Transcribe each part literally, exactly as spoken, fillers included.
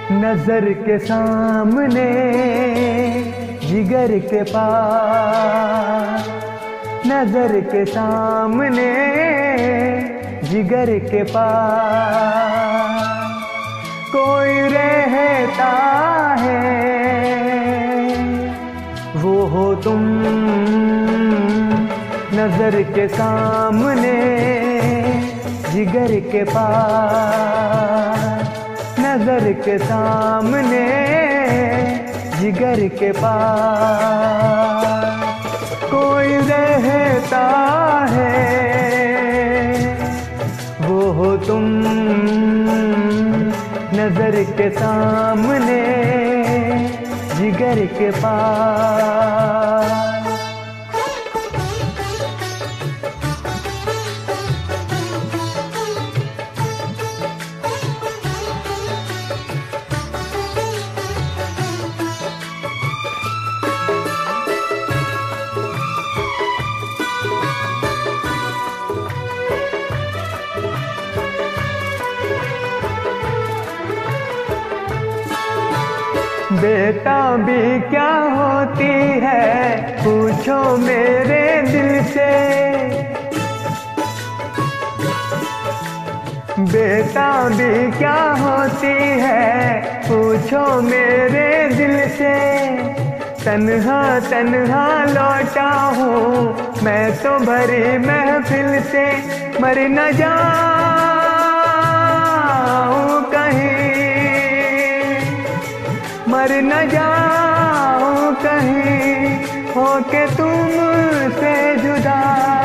नजर के सामने जिगर के पास, नजर के सामने जिगर के पास कोई रहता है, वो हो तुम। नजर के सामने जिगर के पास, नजर के सामने जिगर के पास कोई रहता है, वो हो तुम। नजर के सामने जिगर के पास। बेटा भी क्या होती है पूछो मेरे दिल से, बेटा भी क्या होती है पूछो मेरे दिल से। तन्हा तन्हा लौटा हूँ मैं तो भरी महफिल से, मर न जाऊँ कहीं, मर न जाऊं कहीं होके तुमसे जुदा।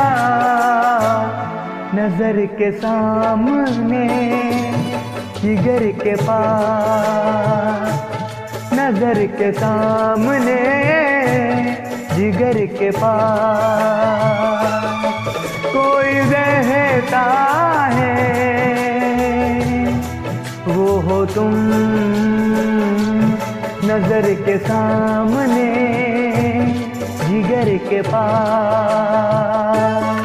नजर के सामने जिगर के पास, नजर के सामने जिगर के पास कोई रहता है, वो हो तुम। नजर के सामने जिगर के पास।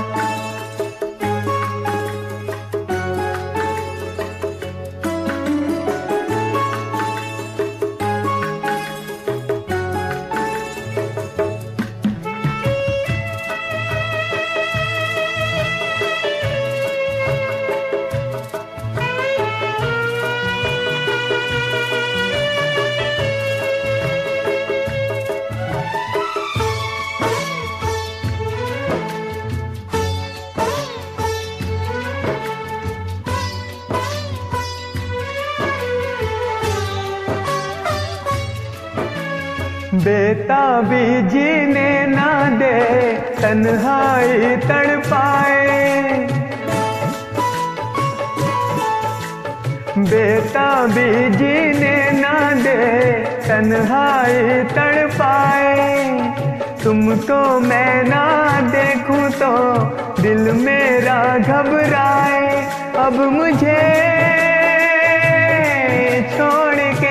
बेटा भी जीने ना दे तन्हाई तड़पाए, बेटा भी जीने ना दे तन्हाई तड़पाए। तुमको मैं ना देखूं तो दिल मेरा घबराए। अब मुझे छोड़ के,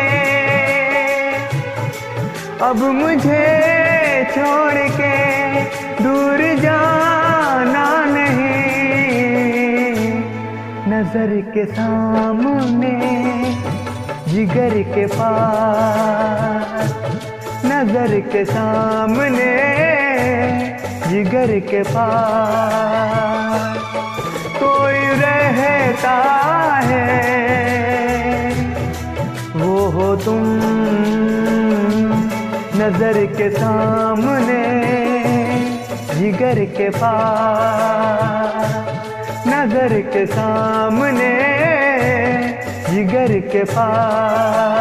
अब मुझे छोड़ के दूर जाना नहीं। नजर के सामने जिगर के पास, नजर के सामने जिगर के पास कोई रहता है, वो हो तुम। नजर के सामने जिगर के पास, नजर के सामने जिगर के पास।